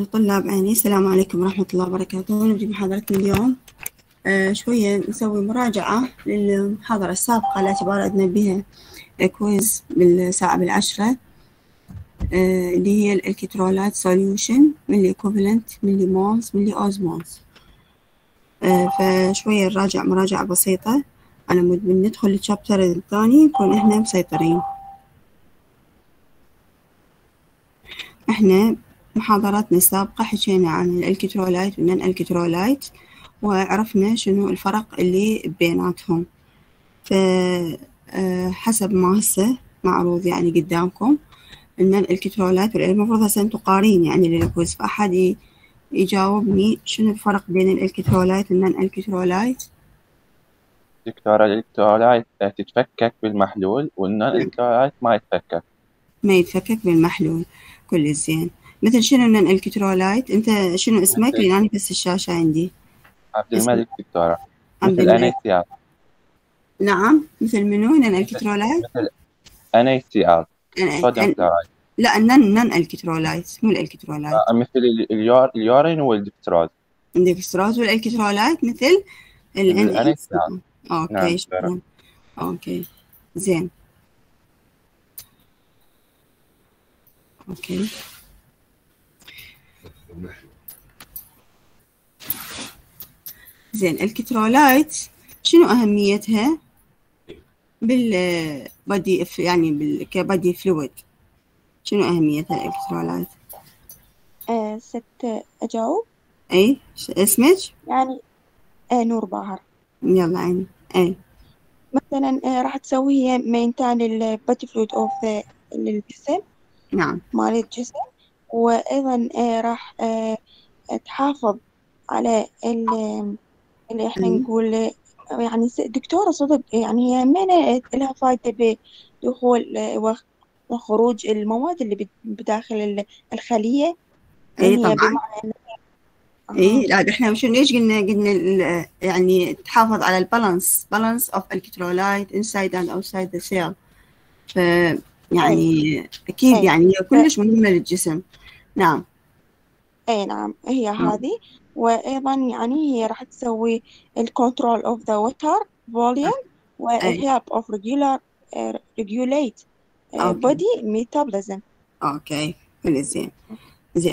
طلاب عيني، السلام عليكم ورحمة الله وبركاته. نبدي محاضرتنا اليوم. شوية نسوي مراجعة للمحاضرة السابقة على اعتبار أدنى بها كويز بالساعة 10 اللي هي الإلكترولايت سوليوشن ملي إيكوفالنت ملي مولز ملي أوزمولز. فشوية نراجع مراجعة بسيطة على مود من ندخل الشابتر الثاني نكون إحنا مسيطرين. إحنا محاضراتنا السابقة حكينا عن الإلكترولايت والنون إلكترولايت وعرفنا شنو الفرق اللي بيناتهم. فحسب ما هسه معروض يعني قدامكم النون إلكترولايت، المفروض هسه انتو قارين يعني للكويز، فأحد يجاوبني شنو الفرق بين الإلكترولايت والنون إلكترولايت؟ دكتورة، الإلكترولايت تتفكك بالمحلول والنون إلكترولايت ما يتفكك. ما يتفكك بالمحلول. كل زين. مثل شنو النون إلكترولايت؟ انت شنو اسمك؟ لان انا بس الشاشة عندي. عبد الملك دكتورة. عبد مثل الملك. NaCl. نعم، مثل منو نون إلكترولايت؟ مثل NaCl صوديوم كلورايد. لا، النون إلكترولايت مو الإلكترولايت. مثل اليورين والدكتروز. الدكستروز والإلكترولايت مثل NaCl. اوكي نعم شكرا. اوكي زين. اوكي زين. الكترولايت شنو أهميتها بالبادي يعني كبادي فلويد؟ شنو أهميتها الإلكترولايت؟ ست أجاوب. أي اسمك؟ يعني نور باهر. يلا عيني. أي مثلا راح تسوي هي مينتان البادي فلويد أوف الجسم. نعم. مال الجسم. وأيضا راح تحافظ على اللي احنا نقول يعني دكتورة صدق، يعني هي من لها فايدة بدخول وخروج المواد اللي بداخل الخلية. أي هي طبعا. بمعنى اي لا، احنا شنو ليش قلنا يعني تحافظ على بالانس اوف الكترولايت انسايد اند اوتسايد ذا سيل. ف يعني اكيد يعني هي كلش مهمه للجسم. نعم. اي نعم، هي هذه. وايضا يعني هي راح تسوي الكنترول اوف ذا ووتر فوليوم والهيلب اوف ريجوليت بودي ميتابوليزم. اوكي كل زين. زين.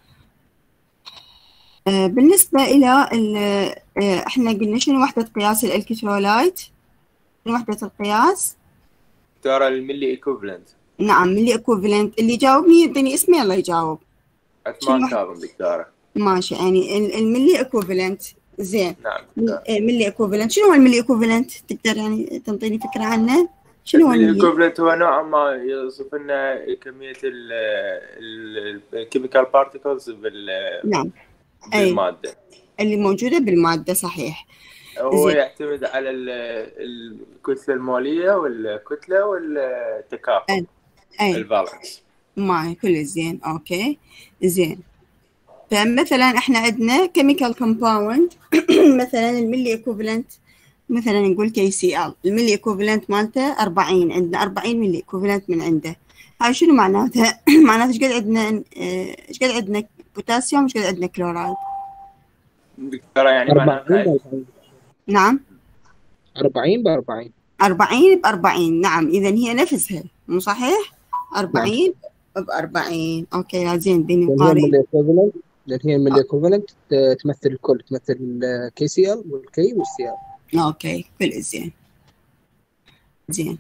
بالنسبة إلى احنا قلنا شنو وحدة قياس الإلكترولايت؟ شنو وحدة القياس؟ دكتورة الملي ايكوفلنت. نعم ملي ايكوفلنت. اللي يجاوبني يعطيني اسمه يلا يجاوب. عثمان كاظم دكتورة. ماشي، يعني الملي ايكوفلنت. زين. نعم. ملي ايكوفلنت، شنو هو الملي ايكوفلنت؟ تقدر يعني تنطيني فكرة عنه؟ شنو هو الملي ايكوفلنت؟ هو نوعا ما يوصف لنا كمية الكيميكال بارتيكلز نعم. بالمادة اللي موجودة بالمادة، صحيح. هو يعتمد على الكتلة المولية والكتلة والتكافؤ. الفالنس. ما كل زين. اوكي زين. فمثلا احنا عندنا كيميكال كومباوند مثلا الملي ايكوفالنت، مثلا نقول KCl، الملي ايكوفالنت مالته 40، عندنا 40 ملي ايكوفالنت من عنده. هاي شنو معناتها؟ معناتها ايش قد عندنا بوتاسيوم، ايش قد عندنا كلورايد؟ دكتورة يعني معناتها نعم 40 ب40. 40 ب40. نعم، اذا هي نفسها مو صحيح؟ 40 ب40. اوكي لا زين بيني وقارين. لان هي الملي ايكوفالنت تمثل الكل، تمثل KCl والكي والCl. اوكي كل زين. زين.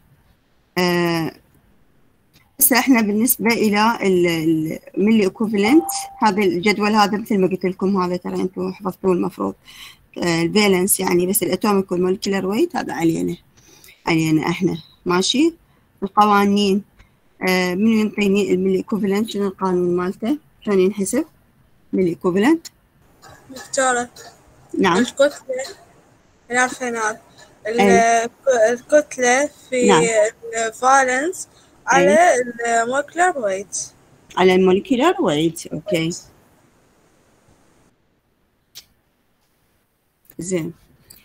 هسه احنا بالنسبه الى الملي ايكوفالنت، هذا الجدول هذا مثل ما قلت لكم، هذا ترى انتم حفظتوه المفروض. الفالنس يعني بس الاتوميك والمولكيولر ويت هذا علينا احنا. ماشي. القوانين منو ينطيني الملي ايكوفالنت؟ شنو القانون مالته؟ شلون ينحسب ملي ايكوفالنت؟ دكتورة. نعم. الكتلة العارفينات الكتلة في نعم. الفالنس على المولكيولر ويت. على المولكيولر ويت. اوكي زين.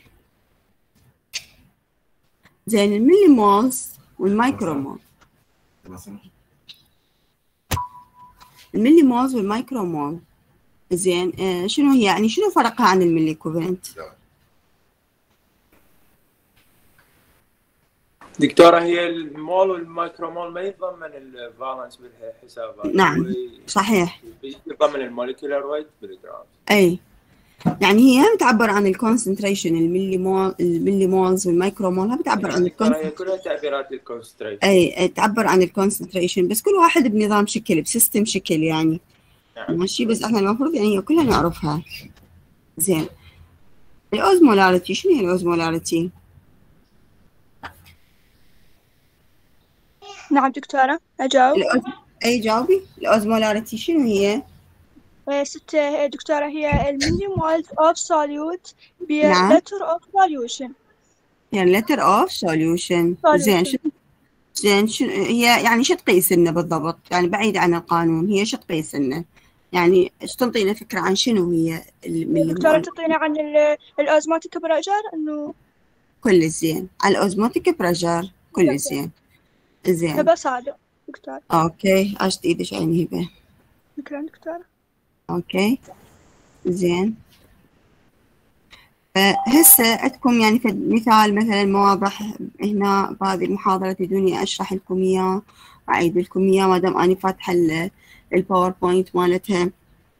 زين. الملي مولز والمايكرو مول. الملي مولز والمايكرو مول زين شنو هي يعني شنو فرقها عن الملي ايكوفالنت؟ دكتورة هي المول والمايكرو مول ما يتضمن الفالنس بالحسابات. نعم صحيح. يتضمن الموليكولار ويت بالجرام. اي يعني هي بتعبر عن الكونسنتريشن، الملي مولز والمايكرو مول بتعبر عن هي كلها تعبيرات الكونسنتريشن. اي تعبر عن الكونسنتريشن، بس كل واحد بنظام شكل بسيستم شكل يعني. نعم. ماشي، بس احنا المفروض يعني كلها نعرفها. زين الاوزمولاريتي، شنو هي الاوزمولاريتي؟ نعم دكتورة أجاوب. اي جاوبي. الاوزمولاريتي شنو هي؟ ستة دكتورة، هي الملي مولز of solute نعم. letter of solution. يعني letter of solution. زين شنو هي يعني شو تقيس لنا بالضبط؟ يعني بعيد عن القانون، هي شو تقيس لنا؟ يعني ايش تنطينا فكرة عن شنو هي الملي دكتورة مول؟ تعطينا عن الأوزماتيك بريشر إنه كل زين. على الاوزموتيك بريشر كل زين. زين هبة صادق دكتورة. اوكي عشت ايدك عيني هبة. شكرا دكتورة. اوكي زين. هسه عندكم يعني في مثال مثلا واضح هنا بهذه المحاضرة تدوني أشرح لكم إياه وأعيد لكم إياه ما دام أنا فاتحة الباوربوينت مالتها.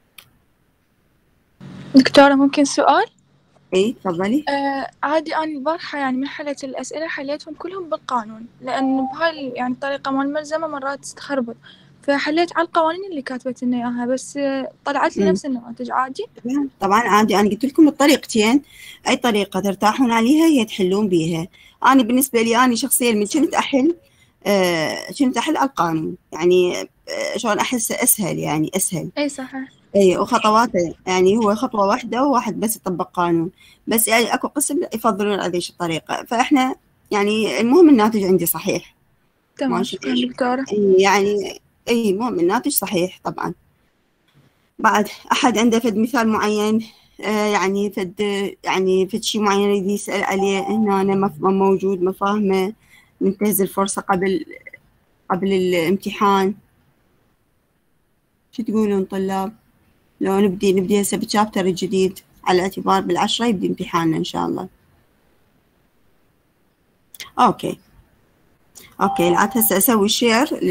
دكتورة ممكن سؤال؟ إيه تفضلي. عادي أنا البارحة يعني من حليت الأسئلة حليتهم كلهم بالقانون، لأن بهاي يعني الطريقة مال الملزمة مرات تخربط، فحليت على القوانين اللي كاتبت لنا إياها بس طلعت لي نفس النواتج. عادي؟ طبعا عادي، أنا قلت لكم الطريقتين، أي طريقة ترتاحون عليها هي تحلون بيها. أنا بالنسبة لي أنا شخصيا من كنت أحل على القانون يعني شلون أحس أسهل يعني أسهل. أي صحيح. اي وخطواته يعني هو خطوة واحدة وواحد بس يطبق قانون، بس يعني اكو قسم يفضلون هذه الطريقة، فاحنا يعني المهم الناتج عندي صحيح. تمام شكرا دكتورة. يعني اي المهم الناتج صحيح طبعا. بعد احد عنده فد مثال معين يعني فد شيء معين يريد يسأل عليه هنا أنا ما موجود ما فاهمه، ننتهز الفرصة قبل الامتحان. شو تقولون طلاب؟ لو نبدي هسه بالشابتر الجديد على اعتبار بال10 يبدي امتحاننا ان شاء الله. اوكي العاد هسه اسوي شير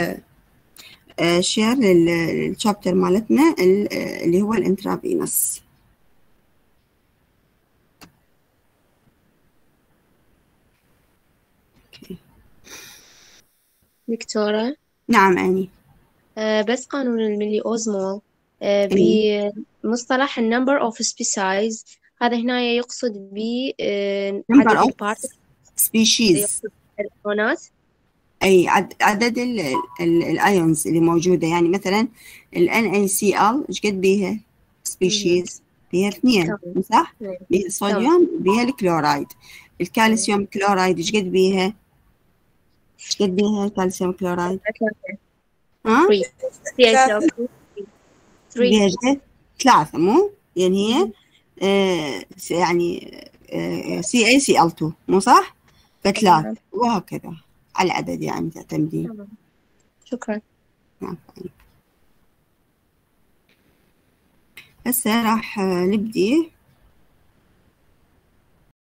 للشابتر مالتنا اللي هو الانترافينوس. دكتورة. نعم أني. بس قانون الملي أوزمول بمصطلح number of species، هذا هنا يقصد ب عدد البارتكلز species، الإلكترونات. أي عدد الأيونز اللي موجودة، يعني مثلا ال NaCl إيش قد بيها species؟ بيها 2 صح؟ بيها الصوديوم بيها الكلورايد. الكالسيوم كلورايد إيش قد بيها؟ إيش قد بيها الكالسيوم كلورايد؟ ها؟ 3 3 مو؟ يعني هي يعني CaCl2 مو صح؟ ف3 وهكذا على العدد يعني تعتمدين. شكرا. هسه راح نبدي